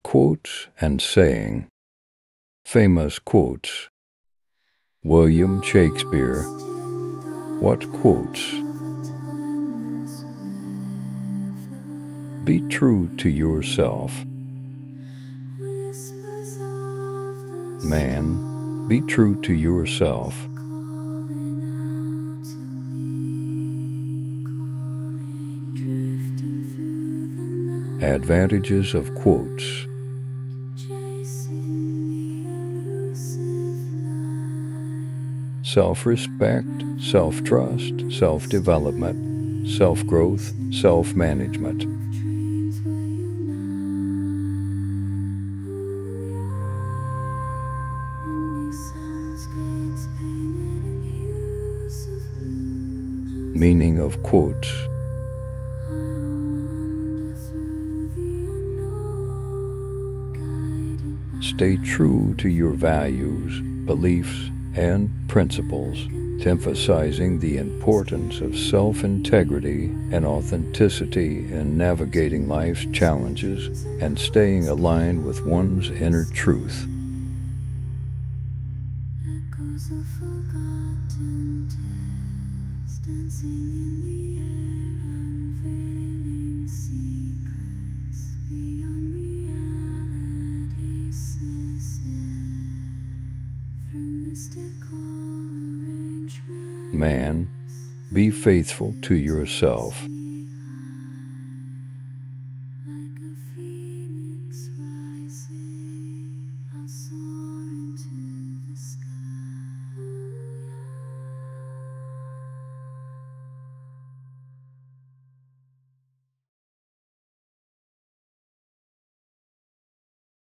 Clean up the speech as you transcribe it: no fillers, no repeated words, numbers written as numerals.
Quotes and saying. Famous quotes. William Shakespeare. What quotes? Be true to yourself. Man, be true to yourself. Advantages of quotes. Self-respect, self-trust, self-development, self-growth, self-management. Meaning of quotes. Stay true to your values, beliefs, and principles, emphasizing the importance of self-integrity and authenticity in navigating life's challenges and staying aligned with one's inner truth. Echoes of forgotten tales dancing in the air, unveiling secrets beyond reality. Man, be faithful to yourself.